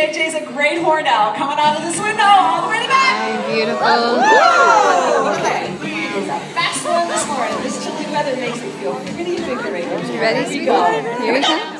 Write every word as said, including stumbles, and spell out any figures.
J J's a great horn owl. Coming out of this window, all the way to back. Hi, beautiful. Whoa! Okay. It's a fast one this morning. This chilly weather makes me feel pretty invigorated. You ready, Here we sweetheart? go. Here we go.